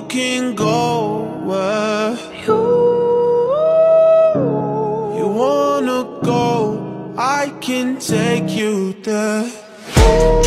can go where you wanna go. I can take you there.